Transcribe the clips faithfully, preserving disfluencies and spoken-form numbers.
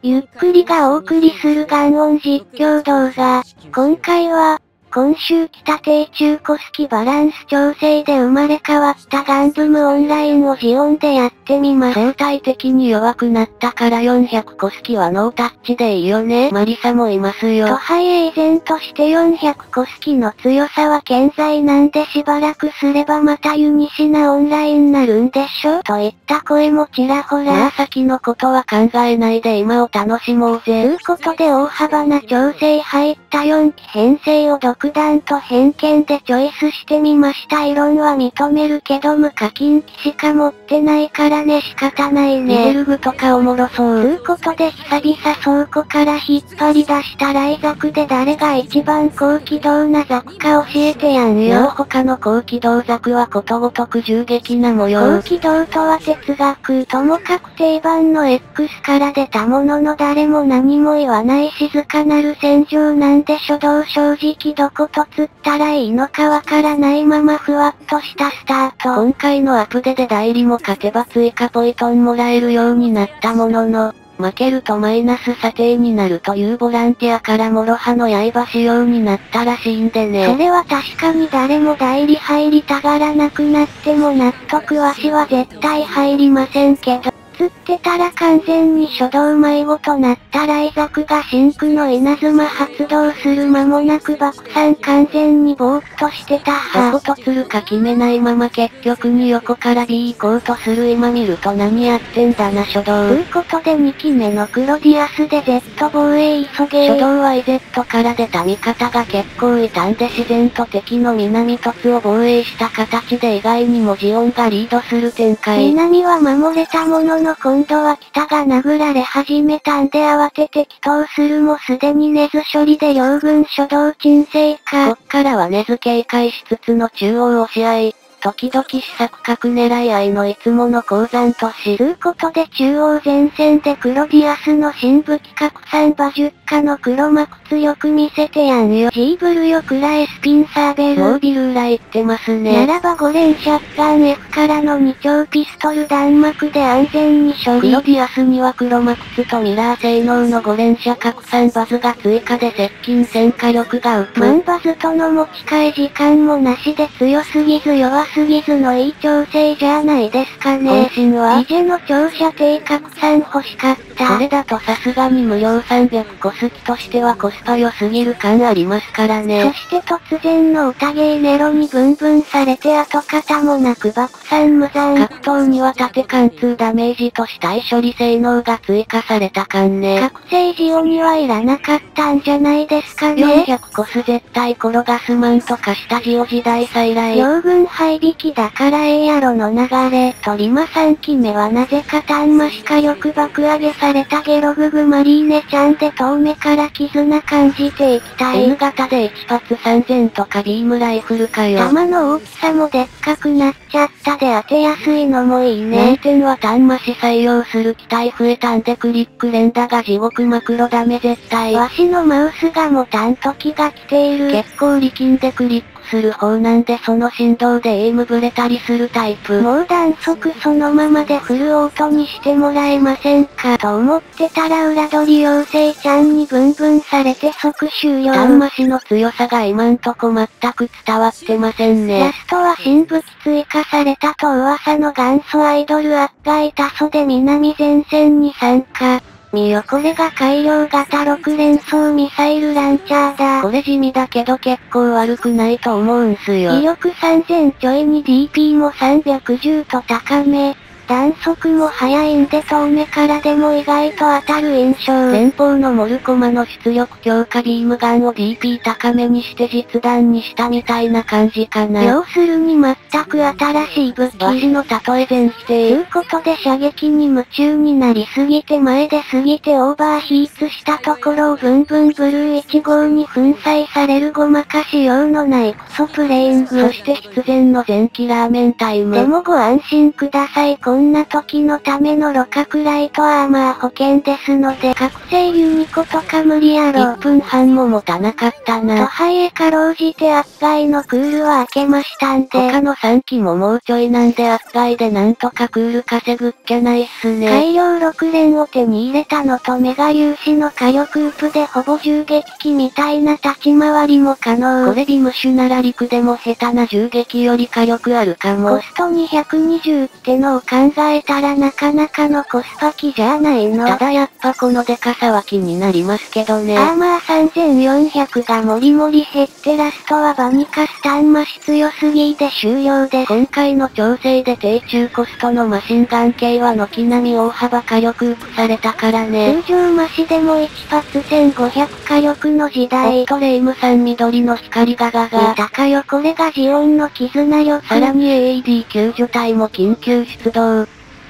ゆっくりがお送りするガンオン実況動画。今回は、今週来た低中古スキバランス調整で生まれ変わったガンブムオンラインをジオンでやってみます。相対的に弱くなったからよんひゃくコスキはノータッチでいいよね。マリサもいますよ。とはいえ依然としてよんひゃくコスキの強さは健在なんでしばらくすればまたユニシナオンラインなるんでしょといった声もちらほら。まあ先のことは考えないで今を楽しもうぜ。ということで大幅な調整入ったよんき編成を独断と偏見でチョイスしてみました。異論は認めるけど無課金機しか持ってないからね仕方ないね。ミデルグとかおもろそう。ということで久々倉庫から引っ張り出したライザクで誰が一番高機動なザクか教えてやんよ。なお他の高機動ザクはことごとく銃撃な模様。高機動とは哲学ともかく定番の X から出たものの誰も何も言わない静かなる戦場なんで初動正直どことつったらいいのかわからないままふわっとしたスタート。今回のアップデで代理も勝てば追加ポイトンもらえるようになったものの、負けるとマイナス査定になるというボランティアから諸刃の刃仕様になったらしいんでね。それは確かに誰も代理入りたがらなくなっても納得わしは絶対入りませんけど。つってたら完全に初動迷子となったライザクが真空の稲妻発動する間もなく爆散完全にぼーっとしてたは。どこと釣るか決めないまま結局に横から B 行こうとする今見ると何やってんだな初動。ということでにきめのクロディアスで Z 防衛急げー。初動は イゼット から出た味方が結構いたんで自然と敵の南凸を防衛した形で意外にもジオンがリードする展開。南は守れたものの今度は北が殴られ始めたんで慌てて祈祷するもすでに根津処理で両軍初動鎮静か。こっからは根津警戒しつつの中央押し合い。時々試作角狙い合いのいつもの鉱山都市。ということで中央前線でクロディアスの新武器拡散馬術家の黒幕強く見せてやんよ。ジーブルよくらえスピンサーベル。もうビル裏行ってますね。ならばご連シャッガン F からのに丁ピストル弾幕で安全に処理。クロディアスには黒幕ツとミラー性能のご連射拡散バズが追加で接近戦火力がウップ。マンバズとの持ち替え時間もなしで強すぎず弱すぎずのいい調整じゃないですかね。渾身はイジェの長射程拡散欲しかった。それだとさすがに無料さんびゃくコスキとしてはコスパ良すぎる感ありますからね。そして突然の歌ゲーネロにブンブンされて跡形もなく爆散無残。格闘には縦貫通ダメージと死体処理性能が追加された感ね。覚醒ジオにはいらなかったんじゃないですかね。よんひゃくコス絶対転がすマンとかしたジオ時代再来。両軍配引きだからええやろの流れ。とリマさんきめはなぜかタンマしかよく爆上げされたゲロググマリーネちゃんで遠目から絆感じていきたい。N 型でいち発さんぜんとかビームライフルかよ。弾の大きさもでっかくなっちゃったで当てやすいのもいいね。難点はタンマし採用する機体増えたんでクリック連打が地獄マクロダメ絶対。わしのマウスが持たん時が来ている。結構力んでクリックする方なんでその振動でエイムブレたりするタイプ。もう弾速そのままでフルオートにしてもらえませんかと思ってたら裏取り妖精ちゃんにブンブンされて即終了。弾マシの強さが今んとこ全く伝わってませんね。ラストは新武器追加されたと噂の元祖アイドルアッガイタソで南前線に参加。見よこれが改良型ろく連装ミサイルランチャーだ。これ地味だけど結構悪くないと思うんすよ。威力さんぜんちょいに ディーピー もさんびゃくじゅうと高め。弾速も速いんで遠目からでも意外と当たる印象。前方のモルコマの出力強化ビームガンを ディーピー 高めにして実弾にしたみたいな感じかな。要するに全く新しい武器。わしの例え全否定。ということで射撃に夢中になりすぎて前で過ぎてオーバーヒーツしたところをブンブンブルーいち号に粉砕されるごまかしようのないクソプレイング。そして必然の前期ラーメンタイム。でもご安心ください今んな時のためのロカクライトアーマー保険ですので、覚醒ユニコとか無理やろ。いっぷんはんも持たなかったな。とはいえかろうじて悪外のクールは開けましたんで。他のさんきももうちょいなんで悪外でなんとかクール稼ぐっきゃないっすね。改良ろく連を手に入れたのとメガ粒子の火力ウープでほぼ銃撃機みたいな立ち回りも可能。これビムシュなら陸でも下手な銃撃より火力あるかも。コストにひゃくにじゅうってのを考えたらなかなかのコスパ機じゃないの。ただやっぱこのデカさは気になりますけどね。アーマーさんぜんよんひゃくがもりもり減ってラストはバニカスタンマシ強すぎで終了です。今回の調整で低中コストのマシンガン系は軒並み大幅火力ウープされたからね。通常マシでもいち発せんごひゃく火力の時代。オットレイムさん緑の光ガガが。見たかよこれがジオンの絆力。さらに エーイーディー 救助隊も緊急出動。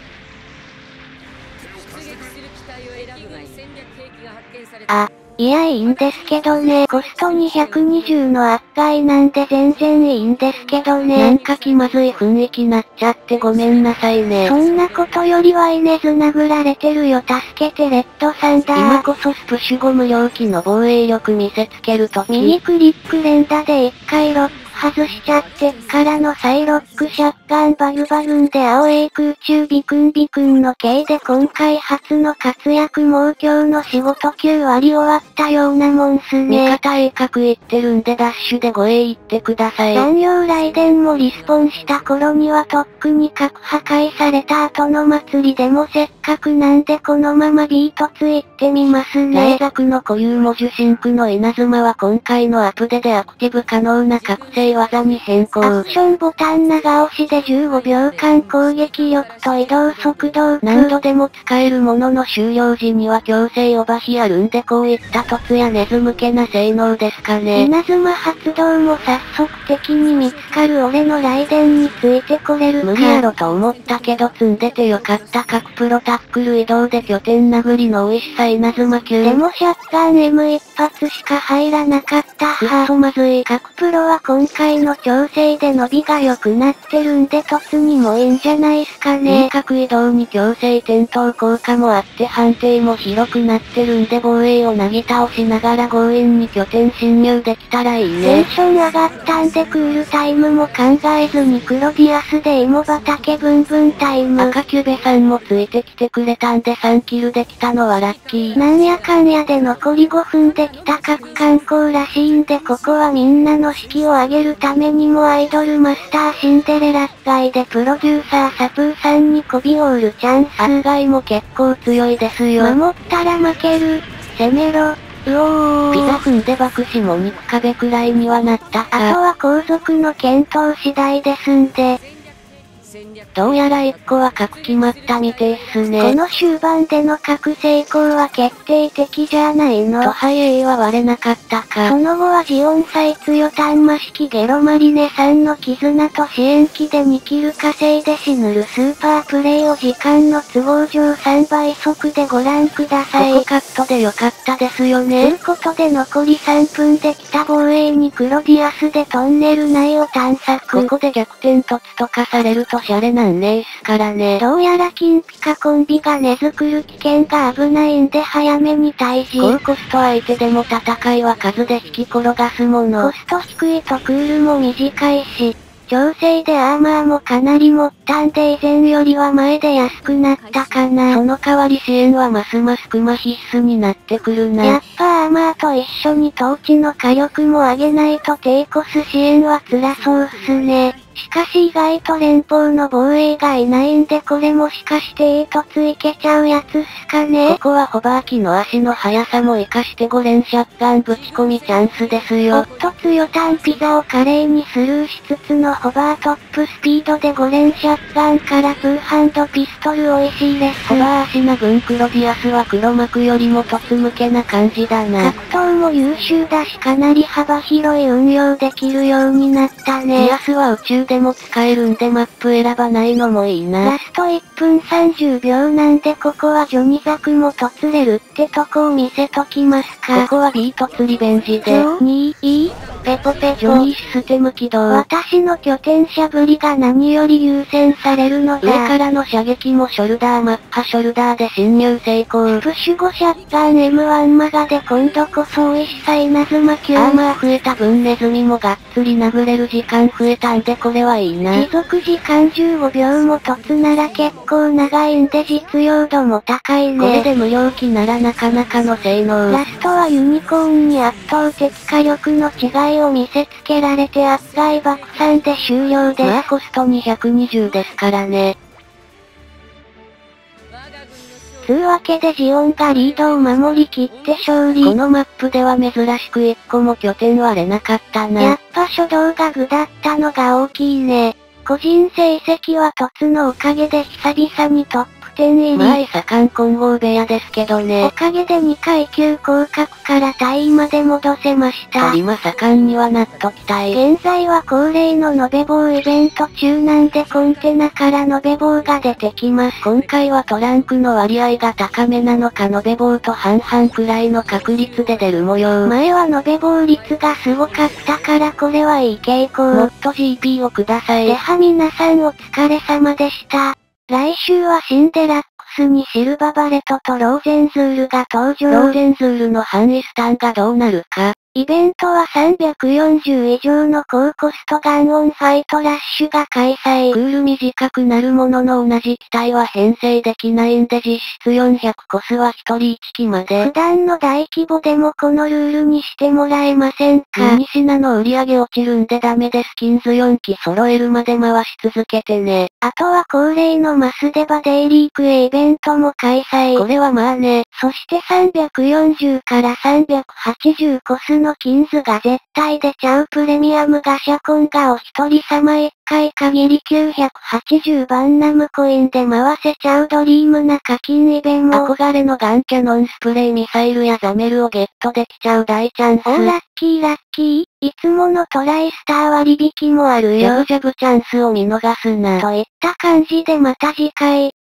あ、いやいいんですけどね。コストにひゃくにじゅうの悪外なんで全然いいんですけどね。なんか気まずい雰囲気なっちゃってごめんなさいね。そんなことよりはイネズ殴られてるよ助けてレッドさんだ。今こそスプッシュゴム容器の防衛力見せつけるとき。右クリック連打で一回ロック外しちゃってからのサイロックシャッガンバグバグンで青 A 空中ビクンビクンの系で今回初の活躍もう今日の仕事きゅう割終わったようなもんすね。味方 A 角行ってるんでダッシュで護衛行ってください。残陽雷電もリスポンした頃にはとっくに核破壊された後の祭りでもせっかくなんでこのままビートツイってみますね。雷ザクの固有文字シンクの稲妻は今回のアップデでアクティブ可能な覚醒技に変更。アクションボタン長押しでじゅうごびょうかん攻撃力と移動速度。何度でも使えるものの終了時には強制オバヒあるんでこういった凸や根ず向けな性能ですかね。稲妻発動も早速敵に見つかる俺の雷電についてこれるか。無理やろと思ったけど積んでてよかった。各プロタックル移動で拠点殴りの美味しさ稲妻級。でもシャッガン エムいち 発しか入らなかったは。くっそまずい。各プロは今回の調整で伸びが良くなってるんで突にもいいんじゃないすかね。遠隔移動に強制転倒効果もあって判定も広くなってるんで防衛をなぎ倒しながら強引に拠点侵入できたらいいね。テンション上がったんでクールタイムも考えずにクロディアスで芋畑ブンブンタイム。赤キュベさんもついてきてくれたんでさんキルできたのはラッキー。なんやかんやで残りごふんできた各観光らしいんでここはみんなの士気を上げるためにもアイドルマスターシンデレラ外でプロデューサーサプーさんにコビオールチャンス。悪外も結構強いですよ。守ったら負ける。攻めろ。うおー。ピザ踏んで爆死も肉壁くらいにはなったか。あとは後続の検討次第ですんで。どうやら一個は核決まったみてえっすね。この終盤での核成功は決定的じゃないの。とはいえ A は割れなかったか。その後はジオンサイ強単魔式ゲロマリネさんの絆と支援機でにキル稼いで死ぬるスーパープレイを時間の都合上さんばい速でご覧ください。ここカットでよかったですよね。ということで残りさんぷんできた防衛にクロディアスでトンネル内を探索。ここで逆転突とかされるとシャレなんねえっすからね。どうやら金ピカコンビが根付くる危険が危ないんで早めに退治。高コスト相手でも戦いは数で引き転がすもの。コスト低いとクールも短いし、調整でアーマーもかなり持ったんで以前よりは前で安くなったかな。その代わり支援はますますクマ必須になってくるな。やっぱアーマーと一緒に統治の火力も上げないと低コス支援は辛そうっすね。しかし意外と連邦の防衛がいないんでこれもしかしていい突いけちゃうやつっすかね。ここはホバー機の足の速さも活かしてご連シャッガンぶち込みチャンスですよ。おっと強単ピザを華麗にスルーしつつのホバートップスピードでご連シャッガンからプーハンドピストル美味しいです。ホバー足な分クロディアスは黒幕よりも突向けな感じだな。格闘も優秀だしかなり幅広い運用できるようになったね。ディアスは宇宙でも使えるんでマップ選ばないのもいいな。ラストいっぷんさんじゅうびょうなんでここはジョニザクも突れるってとこを見せときますか。ここはビートツリベンジで。に、いいペポペポ。 上位システム起動。 私の拠点しゃぶりが何より優先されるのだ。 上からの射撃もショルダーマッハショルダーで侵入成功。 プッシュごシャッターン エムワン マガで今度こそ一切稲妻級。 アーマー増えた分ネズミもがっつり殴れる時間増えたんでこれはいいな。 持続時間じゅうごびょうも凸なら結構長いんで実用度も高いね。 これで無料機ならなかなかの性能。 ラストはユニコーンに圧倒的火力の違いを見せつけられて圧外爆散で終了です。 まあコストにひゃくにじゅうですからね。 つうわけでジオンがリードを守りきって勝利。 このマップでは珍しく一個も拠点割れなかったな。 やっぱ初動が具だったのが大きいね。個人成績は凸のおかげで久々にトップじゅう入り。 まあいさかん混合部屋ですけどね。 おかげでにかい級降格から単位まで戻せました。 今盛んにはなっときたい。 現在は恒例の延べ棒イベント中なんでコンテナから延べ棒が出てきます。 今回はトランクの割合が高めなのか延べ棒と半々くらいの確率で出る模様。 前は延べ棒率がすごかったからこれはいい傾向。 もっと ジーピー をください。 では皆さんお疲れ様でした。来週はシンデラックスにシルババレトとローゼンズールが登場。 ローゼンズールの範囲スタンがどうなるか。 イベントはさんびゃくよんじゅう以上の高コストガンオンファイトラッシュが開催。 クール短くなるものの同じ機体は編成できないんで実質よんひゃくコスはひとりいち機まで。 普段の大規模でもこのルールにしてもらえませんか。 に品の売り上げ落ちるんでダメでスキンズよん機揃えるまで回し続けてね。 あとは恒例のマスデバデイリークエイベントも開催。 これはまあね。 そしてさんびゃくよんじゅうからさんびゃくはちじゅうコスのキンズが絶対出ちゃうプレミアムガシャコンがお一人様いっかい限りきゅうひゃくはちじゅうバンナムコインで回せちゃうドリームな課金イベントも。 憧れのガンキャノンスプレーミサイルやザメルをゲットできちゃう大チャンス。 おーラッキーラッキー。いつものトライスター割引もあるよ。 ジャブジャブチャンスを見逃すな。 といった感じでまた次回。